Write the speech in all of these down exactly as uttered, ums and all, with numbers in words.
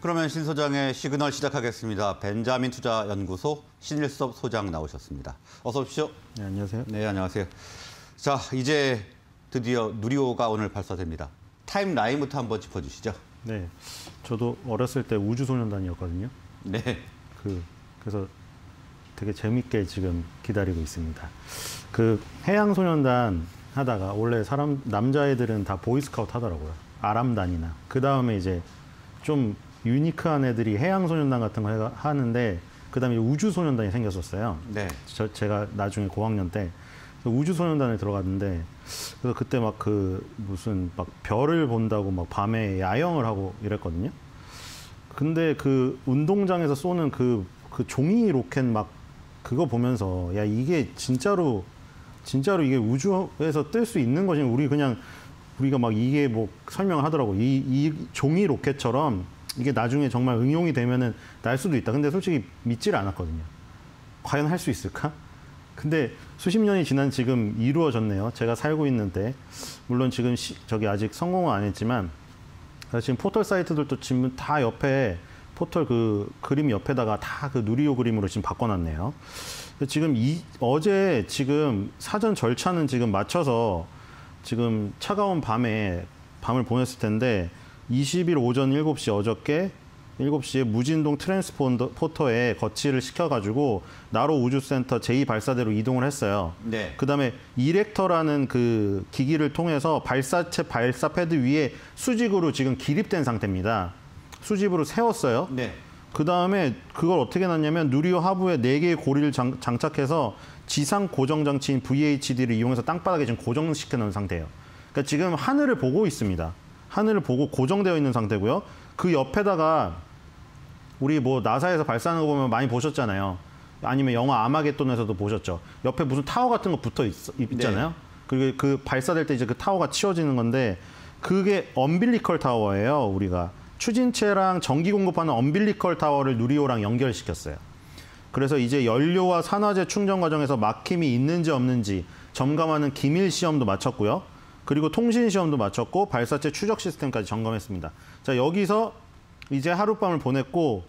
그러면 신 소장의 시그널 시작하겠습니다. 벤자민 투자연구소 신일섭 소장 나오셨습니다. 어서 오십시오. 네, 안녕하세요. 네, 안녕하세요. 자, 이제 드디어 누리호가 오늘 발사됩니다. 타임라인부터 한번 짚어주시죠. 네, 저도 어렸을 때 우주소년단이었거든요. 네. 그 그래서 되게 재밌게 지금 기다리고 있습니다. 그 해양소년단 하다가 원래 사람 남자애들은 다 보이스카우트 하더라고요. 아람단이나 그 다음에 이제 좀 유니크한 애들이 해양소년단 같은 거 해, 하는데 그 다음에 우주소년단이 생겼었어요. 네. 저, 제가 나중에 고학년 때 우주소년단에 들어갔는데 그래서 그때 막 그 무슨 막 별을 본다고 막 밤에 야영을 하고 이랬거든요. 근데 그 운동장에서 쏘는 그, 그 종이 로켓 막 그거 보면서 야 이게 진짜로 진짜로 이게 우주에서 뜰 수 있는 것이 우리 그냥 우리가 막 이게 뭐 설명을 하더라고. 이, 이 종이 로켓처럼 이게 나중에 정말 응용이 되면은 날 수도 있다. 근데 솔직히 믿질 않았거든요. 과연 할 수 있을까? 근데 수십 년이 지난 지금 이루어졌네요. 제가 살고 있는데 물론 지금 시, 저기 아직 성공은 안 했지만 지금 포털 사이트들도 지금 다 옆에 포털 그 그림 옆에다가 다 그 누리호 그림으로 지금 바꿔놨네요. 지금 이 어제 지금 사전 절차는 지금 맞춰서 지금 차가운 밤에 밤을 보냈을 텐데 이십 일 오전 일곱 시 어저께 일곱 시에 무진동 트랜스포터에 거치를 시켜가지고 나로 우주센터 제이 발사대로 이동을 했어요. 네. 그다음에 이렉터라는 그 기기를 통해서 발사체 발사 패드 위에 수직으로 지금 기립된 상태입니다. 수직으로 세웠어요. 네. 그다음에 그걸 어떻게 놨냐면 누리호 하부에 네 개의 고리를 장, 장착해서 지상 고정 장치인 브이에이치디를 이용해서 땅바닥에 지금 고정시켜 놓은 상태예요. 그러니까 지금 하늘을 보고 있습니다. 하늘을 보고 고정되어 있는 상태고요. 그 옆에다가 우리 뭐 나사에서 발사하는 거 보면 많이 보셨잖아요. 아니면 영화 아마겟돈에서도 보셨죠. 옆에 무슨 타워 같은 거 붙어 있, 있잖아요. 네. 그리고 그 발사될 때 이제 그 타워가 치워지는 건데 그게 엄빌리컬 타워예요. 우리가 추진체랑 전기 공급하는 엄빌리컬 타워를 누리호랑 연결시켰어요. 그래서 이제 연료와 산화제 충전 과정에서 막힘이 있는지 없는지 점검하는 기밀 시험도 마쳤고요. 그리고 통신 시험도 마쳤고 발사체 추적 시스템까지 점검했습니다. 자, 여기서 이제 하룻밤을 보냈고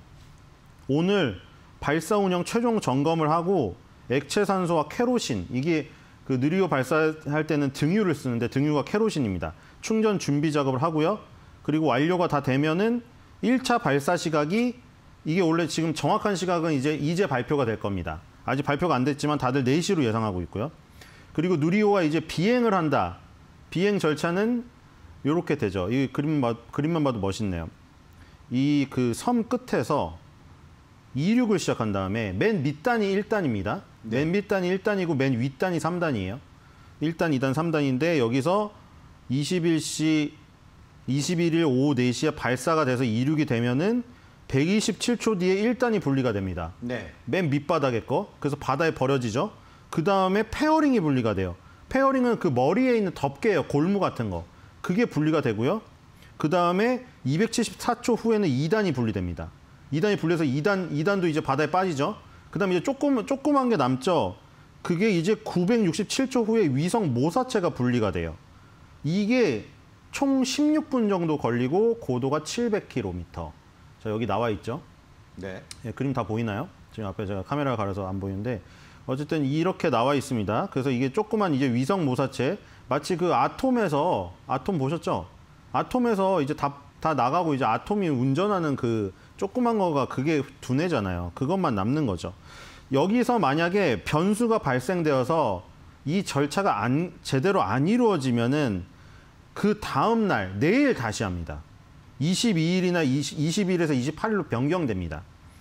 오늘 발사 운영 최종 점검을 하고 액체 산소와 케로신, 이게 그 누리호 발사할 때는 등유를 쓰는데 등유가 케로신입니다. 충전 준비 작업을 하고요. 그리고 완료가 다 되면은 일 차 발사 시각이 이게 원래 지금 정확한 시각은 이제 이제 발표가 될 겁니다. 아직 발표가 안 됐지만 다들 네 시로 예상하고 있고요. 그리고 누리호가 이제 비행을 한다. 비행 절차는 이렇게 되죠. 이 그림, 그림만 봐도 멋있네요. 이 그 섬 끝에서 이륙을 시작한 다음에 맨 밑단이 일 단입니다. 네. 맨 밑단이 일 단이고 맨 윗단이 삼 단이에요. 일 단, 이 단, 삼 단인데 여기서 이십일 시, 이십일 일 오후 네 시에 발사가 돼서 이륙이 되면은 백이십칠 초 뒤에 일 단이 분리가 됩니다. 네. 맨 밑바닥에 거. 그래서 바다에 버려지죠. 그 다음에 페어링이 분리가 돼요. 페어링은 그 머리에 있는 덮개예요. 골무 같은 거. 그게 분리가 되고요. 그 다음에 이백칠십사 초 후에는 이 단이 분리됩니다. 이 단이 분리해서 이 단, 이 단도 이제 바다에 빠지죠. 그 다음에 이제 조금, 조그만 게 남죠. 그게 이제 구백육십칠 초 후에 위성 모사체가 분리가 돼요. 이게 총 십육 분 정도 걸리고 고도가 칠백 킬로미터. 자, 여기 나와 있죠. 네. 예, 그림 다 보이나요? 지금 앞에 제가 카메라가 가려서 안 보이는데 어쨌든 이렇게 나와 있습니다. 그래서 이게 조그만 이제 위성 모사체, 마치 그 아톰에서, 아톰 보셨죠? 아톰에서 이제 다, 다 나가고 이제 아톰이 운전하는 그 조그만 거가 그게 두뇌잖아요. 그것만 남는 거죠. 여기서 만약에 변수가 발생되어서 이 절차가 안, 제대로 안 이루어지면은 그 다음 날, 내일 다시 합니다. 이십이 일이나 이십 일에서 이십팔 일로 변경됩니다.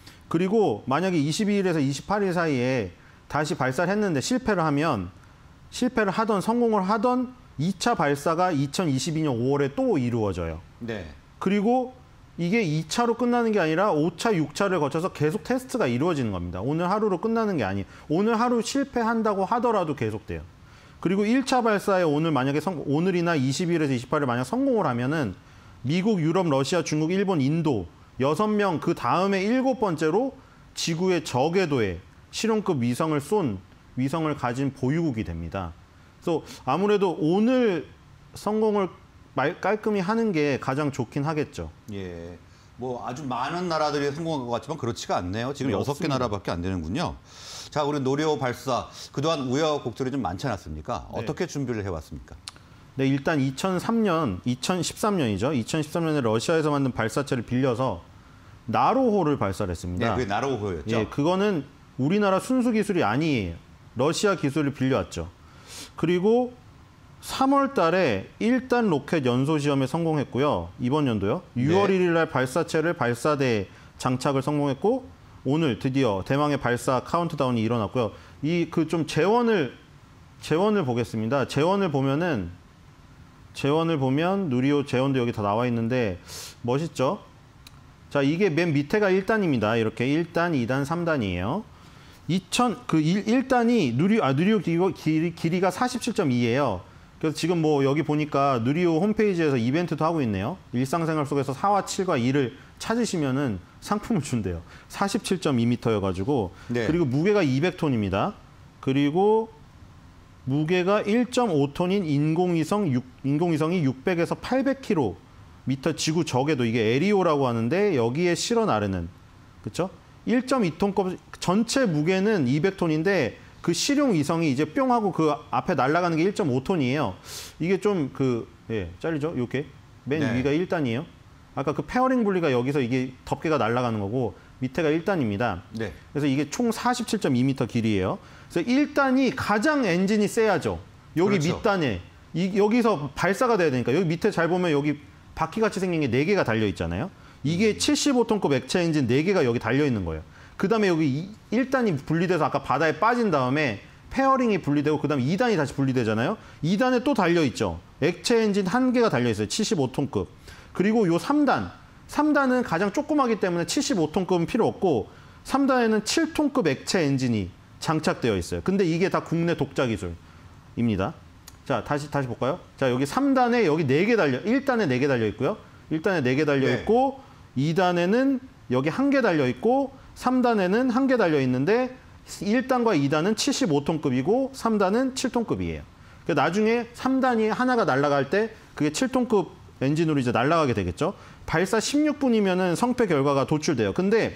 그리고 만약에 이십이 일에서 이십팔 일 사이에 다시 발사를 했는데 실패를 하면 실패를 하던 성공을 하던 이 차 발사가 이천이십이 년 오월에 또 이루어져요. 네. 그리고 이게 이 차로 끝나는 게 아니라 오 차, 육 차를 거쳐서 계속 테스트가 이루어지는 겁니다. 오늘 하루로 끝나는 게 아니에요. 오늘 하루 실패한다고 하더라도 계속돼요. 그리고 일 차 발사에 오늘 만약에 성, 오늘이나 이십 일에서 이십팔 일 만약 성공을 하면은 미국, 유럽, 러시아, 중국, 일본, 인도 여섯 명 그 다음에 일곱 번째로 지구의 저궤도에 실용급 위성을 쏜 위성을 가진 보유국이 됩니다. 그래서 아무래도 오늘 성공을 말, 깔끔히 하는 게 가장 좋긴 하겠죠. 예. 뭐 아주 많은 나라들이 성공한 것 같지만 그렇지가 않네요. 지금 네, 여섯 개 없습니다. 나라밖에 안 되는군요. 자, 우리 노리호 발사 그동안 우여곡절이 좀 많지 않았습니까? 네. 어떻게 준비를 해왔습니까? 네, 일단 이천삼 년, 이천십삼 년이죠. 이천십삼 년에 러시아에서 만든 발사체를 빌려서 나로호를 발사를 했습니다. 네, 그게 나로호였죠. 예, 그거는 우리나라 순수 기술이 아니에요. 러시아 기술을 빌려왔죠. 그리고 삼월 달에 일 단 로켓 연소 시험에 성공했고요. 이번 연도요. 유월 네. 일 일 날 발사체를 발사대에 장착을 성공했고 오늘 드디어 대망의 발사 카운트다운이 일어났고요. 이 그 좀 재원을 재원을 보겠습니다. 재원을 보면은 재원을 보면 누리호 재원도 여기 다 나와 있는데 멋있죠? 자, 이게 맨 밑에가 일 단입니다. 이렇게 일 단, 이 단, 삼 단이에요. 이천 그 일 단이 누리 아 누리호 길이, 길이가 사십칠 점 이예요. 그래서 지금 뭐 여기 보니까 누리호 홈페이지에서 이벤트도 하고 있네요. 일상생활 속에서 사와 칠과 이를 찾으시면은 상품을 준대요. 사십칠 점 이 미터여가지고 네. 그리고 무게가 이백 톤입니다. 그리고 무게가 일 점 오 톤인 인공위성 육, 인공위성이 육백에서 팔백 킬로미터 지구 적에도 이게 에리오라고 하는데 여기에 실어 나르는 그렇죠? 일 점 이 톤급 전체 무게는 이백 톤인데 그 실용 위성이 이제 뿅 하고 그 앞에 날아가는 게 일 점 오 톤이에요. 이게 좀 그 예, 잘리죠? 이렇게 맨 네. 위가 일 단이에요. 아까 그 페어링 분리가 여기서 이게 덮개가 날아가는 거고 밑에가 일 단입니다. 네. 그래서 이게 총 사십칠 점 이 미터 길이에요. 그래서 일 단이 가장 엔진이 세야죠. 여기 그렇죠. 밑단에 이, 여기서 발사가 돼야 되니까 여기 밑에 잘 보면 여기 바퀴같이 생긴 게 네 개가 달려 있잖아요. 이게 칠십오 톤급 액체 엔진 네 개가 여기 달려 있는 거예요. 그다음에 여기 일 단이 분리돼서 아까 바다에 빠진 다음에 페어링이 분리되고 그다음에 이 단이 다시 분리되잖아요. 이 단에 또 달려 있죠. 액체 엔진 한 개가 달려 있어요. 칠십오 톤급. 그리고 요 삼 단. 삼 단은 가장 조그마기 때문에 칠십오 톤급은 필요 없고 삼 단에는 칠 톤급 액체 엔진이 장착되어 있어요. 근데 이게 다 국내 독자 기술입니다. 자, 다시 다시 볼까요? 자, 여기 삼 단에 여기 네 개 달려 일 단에 네 개 달려 있고요. 일 단에 네 개 달려 있고 네. 이 단에는 여기 한 개 달려 있고 삼 단에는 한 개 달려 있는데 일 단과 이 단은 칠십오 톤급이고 삼 단은 칠 톤급이에요. 그러니까 나중에 삼 단이 하나가 날아갈 때 그게 칠 톤급 엔진으로 이제 날아가게 되겠죠. 발사 십육 분이면은 성패 결과가 도출돼요. 근데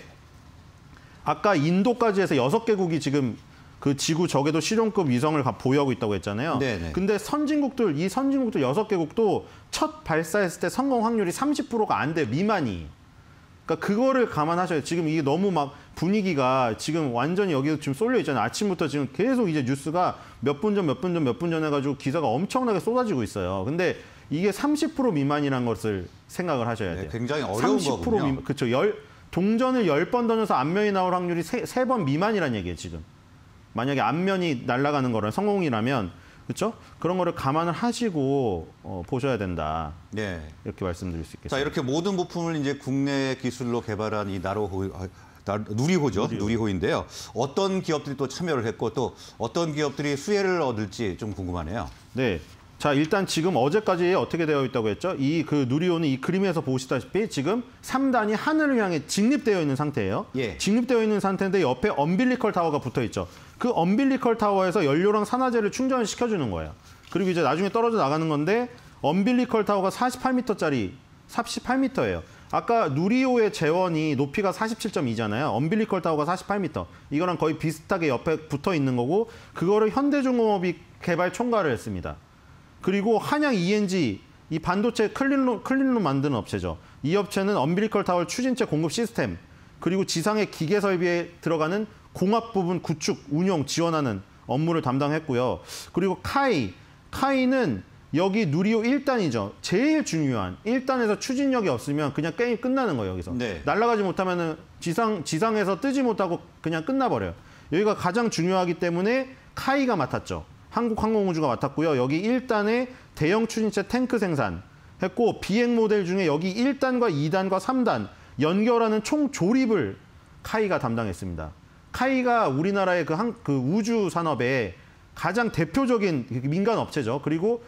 아까 인도까지 해서 여섯 개국이 지금 그 지구 적에도 실용급 위성을 보유하고 있다고 했잖아요. 네네. 근데 선진국들, 이 선진국들 여섯 개국도 첫 발사했을 때 성공 확률이 삼십 퍼센트가 안 돼요. 미만이. 그러니까 그거를 감안하셔야 돼요. 지금 이게 너무 막 분위기가 지금 완전히 여기서 지금 쏠려 있잖아요. 아침부터 지금 계속 이제 뉴스가 몇 분 전, 몇 분 전, 몇 분 전 해가지고 기사가 엄청나게 쏟아지고 있어요. 근데 이게 삼십 퍼센트 미만이라는 것을 생각을 하셔야 돼요. 네, 굉장히 어려운 거군요. 미만, 그렇죠. 열, 동전을 열 번 던져서 앞면이 나올 확률이 세 번 미만이라는 얘기예요, 지금. 만약에 앞면이 날아가는 거는 성공이라면 그렇죠? 그런 거를 감안을 하시고 어, 보셔야 된다. 네. 이렇게 말씀드릴 수 있겠습니다. 자, 이렇게 모든 부품을 이제 국내 기술로 개발한 이 나로호 아, 누리호죠. 누리호. 누리호인데요. 어떤 기업들이 또 참여를 했고 또 어떤 기업들이 수혜를 얻을지 좀 궁금하네요. 네. 자, 일단 지금 어제까지 어떻게 되어 있다고 했죠? 이 그 누리호는 이 그림에서 보시다시피 지금 삼 단이 하늘을 향해 직립되어 있는 상태예요. 예. 직립되어 있는 상태인데 옆에 엄빌리컬 타워가 붙어 있죠. 그 엄빌리컬 타워에서 연료랑 산화제를 충전을 시켜주는 거예요. 그리고 이제 나중에 떨어져 나가는 건데 엄빌리컬 타워가 사십팔 미터짜리 사십팔 미터예요. 아까 누리호의 재원이 높이가 사십칠 점 이잖아요. 엄빌리컬 타워가 사십팔 미터. 이거랑 거의 비슷하게 옆에 붙어 있는 거고 그거를 현대중공업이 개발 총괄을 했습니다. 그리고 한양 이엔지, 이 반도체 클린로, 클린로 만드는 업체죠. 이 업체는 엄빌리컬 타워 추진체 공급 시스템, 그리고 지상의 기계 설비에 들어가는 공합 부분 구축, 운용, 지원하는 업무를 담당했고요. 그리고 카이, 카이는 여기 누리호 일 단이죠. 제일 중요한 일 단에서 추진력이 없으면 그냥 게임 끝나는 거예요. 여기서. 네. 날아가지 못하면은 지상, 지상에서 뜨지 못하고 그냥 끝나버려요. 여기가 가장 중요하기 때문에 카이가 맡았죠. 한국항공우주가 맡았고요. 여기 일 단에 대형 추진체 탱크 생산했고 비행 모델 중에 여기 일 단과 이 단과 삼 단 연결하는 총 조립을 카이가 담당했습니다. 카이가 우리나라의 그, 한, 그 우주 산업의 가장 대표적인 민간 업체죠. 그리고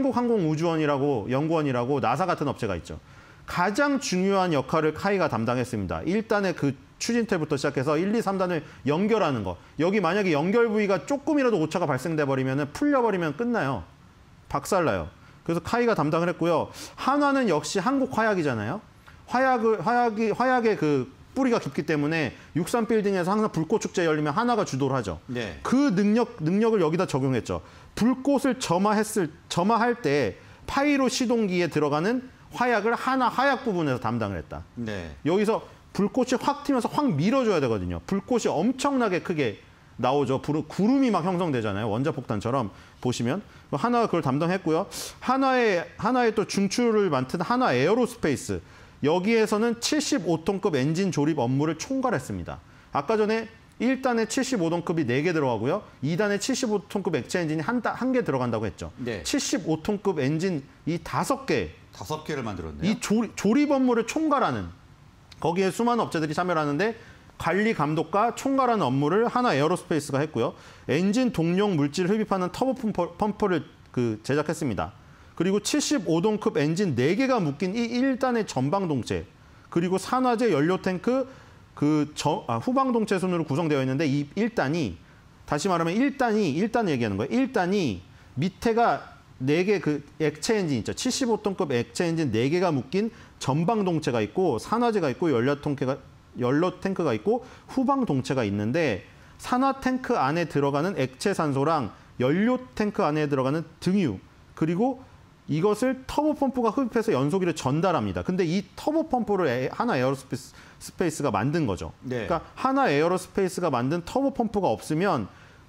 한국항공우주원이라고 연구원이라고 나사 같은 업체가 있죠. 가장 중요한 역할을 카이가 담당했습니다. 일 단의 그 추진체부터 시작해서 일, 이, 삼 단을 연결하는 거. 여기 만약에 연결 부위가 조금이라도 오차가 발생돼 버리면 풀려버리면 끝나요. 박살나요. 그래서 카이가 담당을 했고요. 한화는 역시 한국화약이잖아요. 화약을 화약이 화약의 그 뿌리가 깊기 때문에 육삼 빌딩에서 항상 불꽃 축제 열리면 하나가 주도를 하죠. 네. 그 능력 능력을 여기다 적용했죠. 불꽃을 점화했을 점화할 때 파이로 시동기에 들어가는 화약을 하나 화약 부분에서 담당을 했다. 네. 여기서 불꽃이 확 튀면서 확 밀어줘야 되거든요. 불꽃이 엄청나게 크게 나오죠. 구름이 막 형성되잖아요. 원자폭탄처럼 보시면 하나가 그걸 담당했고요. 하나의 하나의 또 중추를 맡은 하나 에어로스페이스. 여기에서는 칠십오 톤급 엔진 조립 업무를 총괄했습니다. 아까 전에 일 단에 칠십오 톤급이 네 개 들어가고요. 이 단에 칠십오 톤급 액체 엔진이 한 한 개 들어간다고 했죠. 네. 칠십오 톤급 엔진 이 다섯 개. 다섯 개를 만들었네요. 이 조립, 조립 업무를 총괄하는 거기에 수많은 업체들이 참여를 하는데 관리 감독과 총괄하는 업무를 하나 에어로스페이스가 했고요. 엔진 동력 물질을 흡입하는 터보 펌퍼, 펌프를 그 제작했습니다. 그리고 칠십오 톤급 엔진 네 개가 묶인 이 일 단의 전방 동체, 그리고 산화제 연료 탱크 그 저, 아, 후방 동체 순으로 구성되어 있는데 이 일 단이 다시 말하면 일 단이 일 단 얘기하는 거예요. 일 단이 밑에가 네 개 그 액체 엔진 있죠. 칠십오 톤급 액체 엔진 네 개가 묶인 전방 동체가 있고 산화제가 있고 연료 탱크가 연료 탱크가 있고 후방 동체가 있는데 산화 탱크 안에 들어가는 액체 산소랑 연료 탱크 안에 들어가는 등유, 그리고 이것을 터보 펌프가 흡입해서 연소기를 전달합니다. 근데 이 터보 펌프를 하나 에어로스페이스가 만든 거죠. 네. 그러니까 하나 에어로스페이스가 만든 터보 펌프가 없으면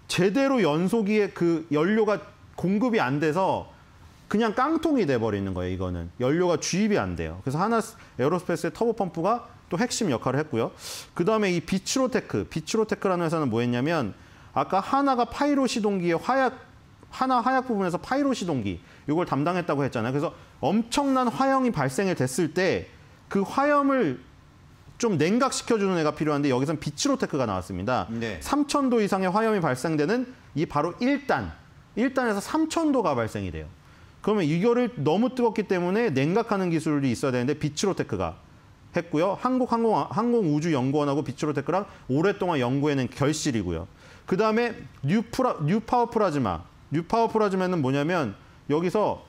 제대로 연소기에 그 연료가 공급이 안 돼서 그냥 깡통이 돼버리는 거예요. 이거는 연료가 주입이 안 돼요. 그래서 하나 에어로스페이스의 터보 펌프가 또 핵심 역할을 했고요. 그 다음에 이 비츠로테크, 비츠로테크라는 회사는 뭐 했냐면 아까 하나가 파이로 시동기의 화약 하나 화약 부분에서 파이로 시동기 이걸 담당했다고 했잖아요. 그래서 엄청난 화염이 발생이 됐을 때 그 화염을 좀 냉각시켜주는 애가 필요한데 여기서는 비츠로테크가 나왔습니다. 네. 삼천 도 이상의 화염이 발생되는 이 바로 일 단, 일 단에서 삼천 도가 발생이 돼요. 그러면 이거를 너무 뜨겁기 때문에 냉각하는 기술이 있어야 되는데 비츠로테크가 했고요. 한국항공우주연구원하고 비츠로테크랑 오랫동안 연구해낸 결실이고요. 그 다음에 뉴프라, 뉴파워 플라즈마. 뉴파워 플라즈마는 뭐냐면 여기서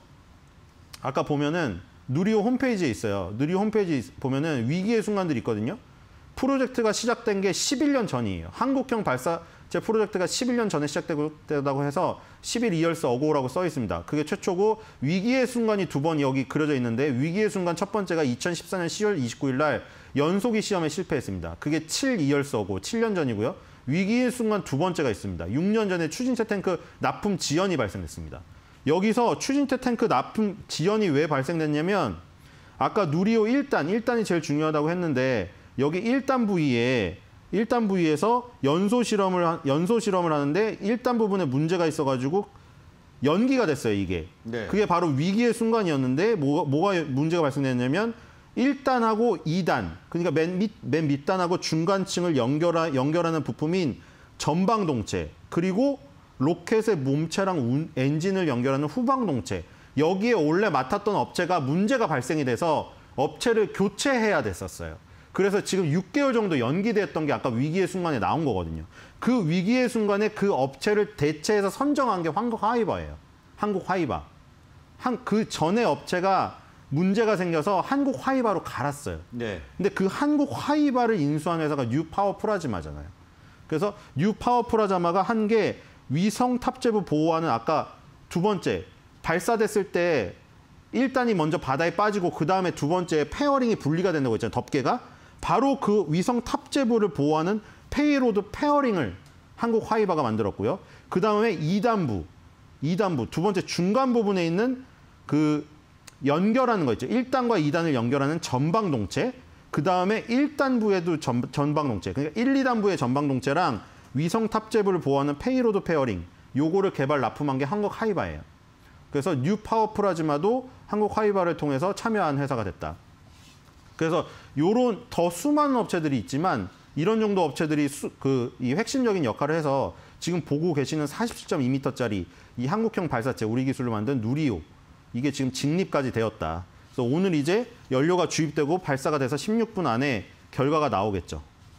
아까 보면은 누리호 홈페이지에 있어요. 누리호 홈페이지 보면은 위기의 순간들이 있거든요. 프로젝트가 시작된 게 십일 년 전이에요. 한국형 발사체 프로젝트가 십일 년 전에 시작되다고 해서 십일 이열스 어고라고 써 있습니다. 그게 최초고 위기의 순간이 두 번 여기 그려져 있는데 위기의 순간 첫 번째가 이천십사 년 시월 이십구일 날 연소기 시험에 실패했습니다. 그게 칠 이열스 어고, 칠 년 전이고요. 위기의 순간 두 번째가 있습니다. 육 년 전에 추진체 탱크 납품 지연이 발생했습니다. 여기서 추진체 탱크 납품 지연이 왜 발생됐냐면 아까 누리호 일 단, 일 단이 제일 중요하다고 했는데 여기 일 단 부위에 일 단 부위에서 연소 실험을 연소 실험을 하는데 일 단 부분에 문제가 있어가지고 연기가 됐어요. 이게 네. 그게 바로 위기의 순간이었는데 뭐, 뭐가 문제가 발생됐냐면 일 단하고 이 단, 그러니까 맨 밑, 맨 밑단하고 중간층을 연결하, 연결하는 부품인 전방동체, 그리고 로켓의 몸체랑 운, 엔진을 연결하는 후방동체, 여기에 원래 맡았던 업체가 문제가 발생이 돼서 업체를 교체해야 됐었어요. 그래서 지금 육 개월 정도 연기됐던 게 아까 위기의 순간에 나온 거거든요. 그 위기의 순간에 그 업체를 대체해서 선정한 게 한국하이바예요. 한국하이바. 한, 그 전에 업체가 문제가 생겨서 한국화이바로 갈았어요. 네. 근데 그 한국화이바를 인수한 회사가 뉴파워 플라즈마잖아요. 그래서 뉴파워 플라즈마가 한 게 위성 탑재부 보호하는 아까 두 번째 발사됐을 때 일 단이 먼저 바다에 빠지고 그 다음에 두 번째 페어링이 분리가 된다고 했잖아요. 덮개가. 바로 그 위성 탑재부를 보호하는 페이로드 페어링을 한국화이바가 만들었고요. 그 다음에 이 단부, 이 단부 두 번째 중간 부분에 있는 그 연결하는 거 있죠. 일 단과 이 단을 연결하는 전방동체, 그 다음에 일 단부에도 전, 전방동체, 그러니까 일, 이 단부의 전방동체랑 위성 탑재부를 보호하는 페이로드 페어링, 요거를 개발 납품한 게 한국하이바예요. 그래서 뉴파워 플라즈마도 한국하이바를 통해서 참여한 회사가 됐다. 그래서 요런 더 수많은 업체들이 있지만 이런 정도 업체들이 수, 그, 이 핵심적인 역할을 해서 지금 보고 계시는 사십칠 점 이 미터짜리 이 한국형 발사체, 우리 기술로 만든 누리호, 이게 지금 직립까지 되었다. 그래서 오늘 이제 연료가 주입되고 발사가 돼서 십육 분 안에 결과가 나오겠죠.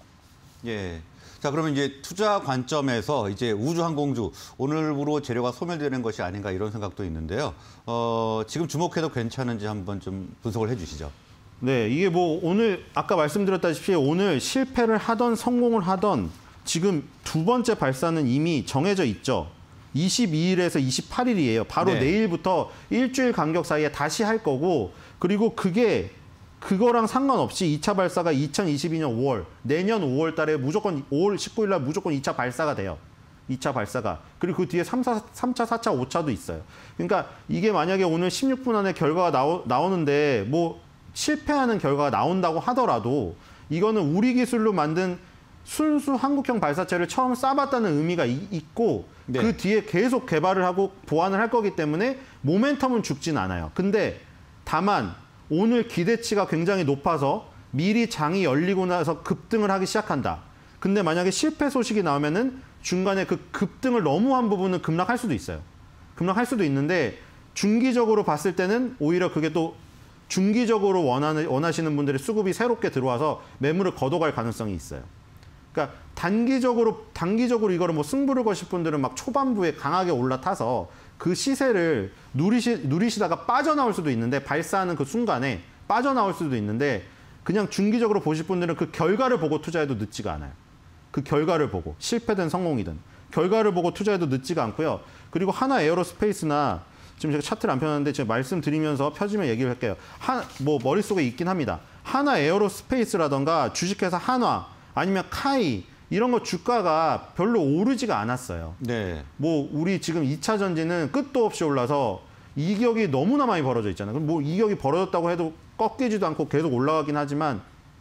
예. 자, 그러면 이제 투자 관점에서 이제 우주항공주 오늘부로 재료가 소멸되는 것이 아닌가 이런 생각도 있는데요. 어, 지금 주목해도 괜찮은지 한번 좀 분석을 해주시죠. 네, 이게 뭐 오늘 아까 말씀드렸다시피 오늘 실패를 하던 성공을 하던 지금 두 번째 발사는 이미 정해져 있죠. 이십이 일에서 이십팔 일이에요. 바로 네. 내일부터 일주일 간격 사이에 다시 할 거고 그리고 그게 그거랑 상관없이 이 차 발사가 이천이십이 년 오월, 내년 오월 달에 무조건 오월 십구 일 날 무조건 이 차 발사가 돼요. 이 차 발사가. 그리고 그 뒤에 삼 차, 삼 차, 사 차, 오 차도 있어요. 그러니까 이게 만약에 오늘 십육 분 안에 결과가 나오, 나오는데 뭐 실패하는 결과가 나온다고 하더라도 이거는 우리 기술로 만든 순수 한국형 발사체를 처음 쏴봤다는 의미가 이, 있고 네. 그 뒤에 계속 개발을 하고 보완을 할 거기 때문에 모멘텀은 죽진 않아요. 근데 다만 오늘 기대치가 굉장히 높아서 미리 장이 열리고 나서 급등을 하기 시작한다. 근데 만약에 실패 소식이 나오면은 중간에 그 급등을 너무 한 부분은 급락할 수도 있어요. 급락할 수도 있는데 중기적으로 봤을 때는 오히려 그게 또 중기적으로 원하는, 원하시는 분들의 수급이 새롭게 들어와서 매물을 걷어갈 가능성이 있어요. 그러니까 단기적으로 단기적으로 이거를 뭐 승부를 거실 분들은 막 초반부에 강하게 올라타서 그 시세를 누리시, 누리시다가 빠져나올 수도 있는데 발사하는 그 순간에 빠져나올 수도 있는데 그냥 중기적으로 보실 분들은 그 결과를 보고 투자해도 늦지가 않아요. 그 결과를 보고 실패든 성공이든 결과를 보고 투자해도 늦지가 않고요. 그리고 하나 에어로스페이스나 지금 제가 차트를 안 펴놨는데 제가 말씀드리면서 펴지면 얘기를 할게요. 한, 뭐 머릿속에 있긴 합니다. 하나 에어로스페이스라던가 주식회사 한화 아니면 카이 이런 거 주가가 별로 오르지가 않았어요. 네. 뭐 우리 지금 이 차 전지는 끝도 없이 올라서 이격이 너무나 많이 벌어져 있잖아요. 그럼 뭐 이격이 벌어졌다고 해도 꺾이지도 않고 계속 올라가긴 하지만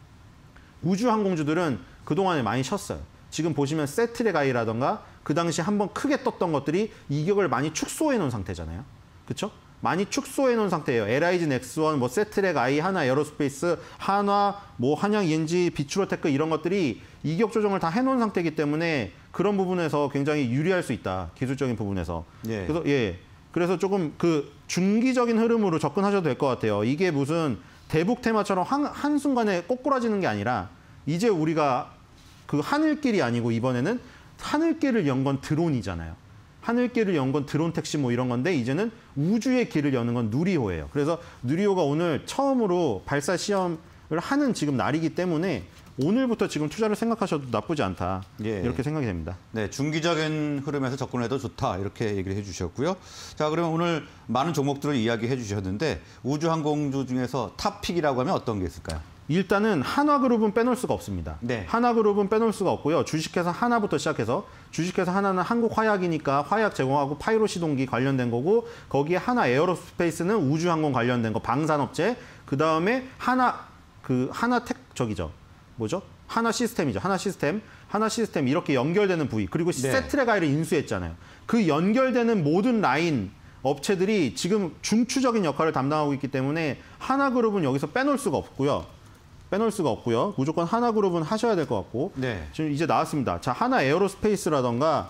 우주항공주들은 그동안에 많이 쉬었어요. 지금 보시면 세트레가이라던가 그 당시 한번 크게 떴던 것들이 이격을 많이 축소해 놓은 상태잖아요. 그렇죠? 많이 축소해 놓은 상태예요. 엘아이지 넥스원, 뭐 세트레가이, 하나 에어로스페이스, 한화, 뭐 한양 이엔지, 비추로테크 이런 것들이 이격 조정을 다 해놓은 상태이기 때문에 그런 부분에서 굉장히 유리할 수 있다. 기술적인 부분에서. 예. 그래서 예. 그래서 조금 그 중기적인 흐름으로 접근하셔도 될 것 같아요. 이게 무슨 대북 테마처럼 한, 한순간에 꼬꾸라지는 게 아니라 이제 우리가 그 하늘길이 아니고 이번에는 하늘길을 연 건 드론이잖아요. 하늘길을 연 건 드론 택시 뭐 이런 건데 이제는 우주의 길을 여는 건 누리호예요. 그래서 누리호가 오늘 처음으로 발사 시험을 하는 지금 날이기 때문에 오늘부터 지금 투자를 생각하셔도 나쁘지 않다. 예. 이렇게 생각이 됩니다. 네, 중기적인 흐름에서 접근해도 좋다 이렇게 얘기를 해주셨고요. 자, 그러면 오늘 많은 종목들을 이야기해 주셨는데 우주항공주 중에서 탑픽이라고 하면 어떤 게 있을까요? 일단은 한화그룹은 빼놓을 수가 없습니다. 네. 한화그룹은 빼놓을 수가 없고요. 주식회사 하나부터 시작해서 주식회사 하나는 한국화약이니까 화약 제공하고 파이로 시동기 관련된 거고 거기에 하나 에어로스페이스는 우주항공 관련된 거 방산업체 그 다음에 하나 그 하나텍 저기죠 뭐죠? 하나 시스템이죠. 하나 시스템 하나 시스템 이렇게 연결되는 부위 그리고 네. 세트레가이를 인수했잖아요. 그 연결되는 모든 라인 업체들이 지금 중추적인 역할을 담당하고 있기 때문에 하나그룹은 여기서 빼놓을 수가 없고요. 빼놓을 수가 없고요. 무조건 하나그룹은 하셔야 될 것 같고. 네. 지금 이제 나왔습니다. 자, 하나 에어로스페이스라던가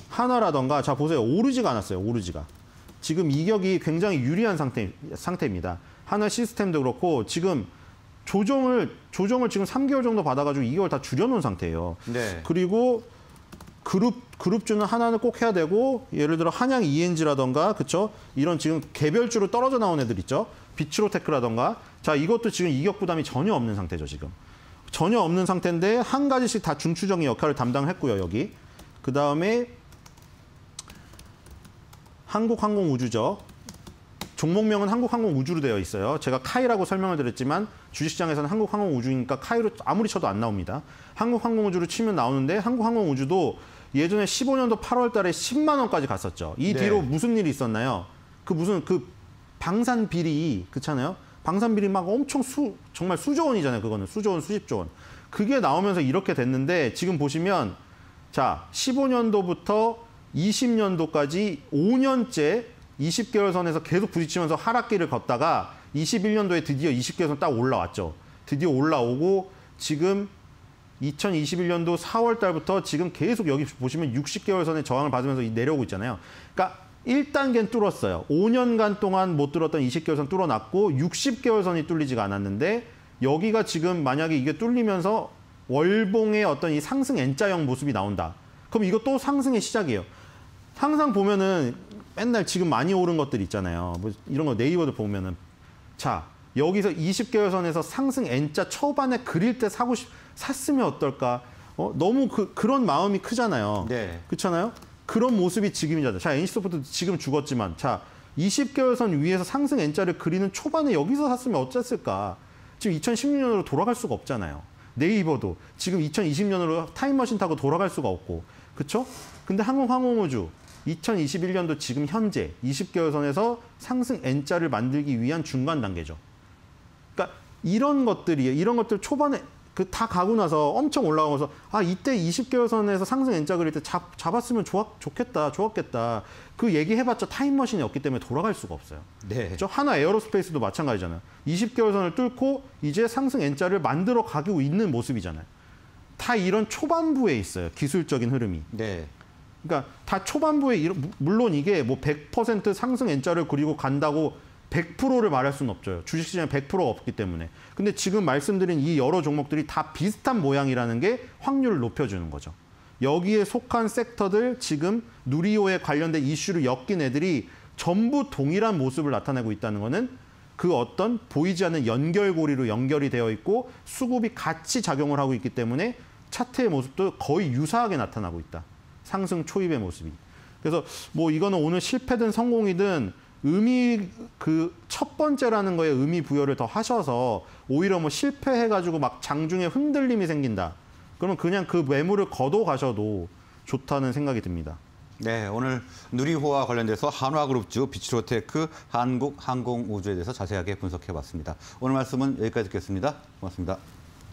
하나라던가 자 보세요. 오르지가 않았어요. 오르지가. 지금 이격이 굉장히 유리한 상태, 상태입니다. 하나 시스템도 그렇고 지금 조정을 조정을 지금 삼 개월 정도 받아가지고 이격을 다 줄여놓은 상태예요. 네. 그리고 그룹 그룹주는 하나는 꼭 해야 되고 예를 들어 한양 이엔지라던가 그쵸 이런 지금 개별주로 떨어져 나온 애들 있죠. 비추로테크라던가 자 이것도 지금 이격 부담이 전혀 없는 상태죠 지금 전혀 없는 상태인데 한 가지씩 다 중추적인 역할을 담당했고요 여기 그 다음에 한국항공우주죠. 종목명은 한국항공우주로 되어 있어요. 제가 카이라고 설명을 드렸지만 주식시장에서는 한국항공우주니까 카이로 아무리 쳐도 안 나옵니다. 한국항공우주로 치면 나오는데 한국항공우주도 예전에 십오 년도 팔월 달에 십만 원까지 갔었죠. 이 네. 뒤로 무슨 일이 있었나요? 그 무슨 그 방산 비리 그렇잖아요. 방산 비리 막 엄청 수 정말 수조 원이잖아요. 그거는 수조 원, 수십조 원. 그게 나오면서 이렇게 됐는데 지금 보시면 자 십오 년도부터 이십 년도까지 오 년째 이십 개월 선에서 계속 부딪히면서 하락기를 걷다가 이십일 년도에 드디어 이십 개월 선 딱 올라왔죠. 드디어 올라오고 지금 이천이십일 년도 사월 달부터 지금 계속 여기 보시면 육십 개월 선의 저항을 받으면서 내려오고 있잖아요. 그러니까 일 단계는 뚫었어요. 오 년간 동안 못 뚫었던 이십 개월 선 뚫어놨고 육십 개월 선이 뚫리지가 않았는데 여기가 지금 만약에 이게 뚫리면서 월봉의 어떤 이 상승 N자형 모습이 나온다. 그럼 이거 또 상승의 시작이에요. 항상 보면은 맨날 지금 많이 오른 것들 있잖아요. 뭐 이런 거 네이버도 보면은 자 여기서 이십 개월선에서 상승 N자 초반에 그릴 때 사고 싶, 샀으면 어떨까? 어, 너무 그, 그런 마음이 크잖아요. 네. 그렇잖아요? 그런 모습이 지금이잖아요. 자, 엔씨소프트도 지금 죽었지만 자, 이십 개월선 위에서 상승 N자를 그리는 초반에 여기서 샀으면 어땠을까? 지금 이천십육 년으로 돌아갈 수가 없잖아요. 네이버도 지금 이천이십 년으로 타임머신 타고 돌아갈 수가 없고. 그렇죠? 근데 한국항공우주 이천이십일 년도 지금 현재 이십 개월선에서 상승 N자를 만들기 위한 중간 단계죠. 그러니까 이런 것들이 이런 것들 초반에 그 다 가고 나서 엄청 올라가면서 아 이때 이십 개월선에서 상승 N자 그릴 때 잡, 잡았으면 좋았, 좋겠다 좋았겠다 그 얘기해봤자 타임머신이 없기 때문에 돌아갈 수가 없어요. 네. 그렇죠? 하나 에어로스페이스도 마찬가지잖아요. 이십 개월선을 뚫고 이제 상승 N자를 만들어 가고 있는 모습이잖아요. 다 이런 초반부에 있어요. 기술적인 흐름이. 네. 그러니까 다 초반부에 이런, 물론 이게 뭐 백 퍼센트 상승 N자를 그리고 간다고 백 퍼센트를 말할 수는 없죠. 주식시장에 백 퍼센트가 없기 때문에. 근데 지금 말씀드린 이 여러 종목들이 다 비슷한 모양이라는 게 확률을 높여주는 거죠. 여기에 속한 섹터들 지금 누리호에 관련된 이슈를 엮인 애들이 전부 동일한 모습을 나타내고 있다는 거는 그 어떤 보이지 않는 연결고리로 연결이 되어 있고 수급이 같이 작용을 하고 있기 때문에 차트의 모습도 거의 유사하게 나타나고 있다. 상승 초입의 모습이. 그래서 뭐 이거는 오늘 실패든 성공이든 의미 그 첫 번째라는 거에 의미 부여를 더 하셔서 오히려 뭐 실패해가지고 막 장중에 흔들림이 생긴다. 그러면 그냥 그 매물을 걷어 가셔도 좋다는 생각이 듭니다. 네, 오늘 누리호와 관련돼서 한화그룹주, 비치로테크, 한국항공우주에 대해서 자세하게 분석해봤습니다. 오늘 말씀은 여기까지 듣겠습니다. 고맙습니다.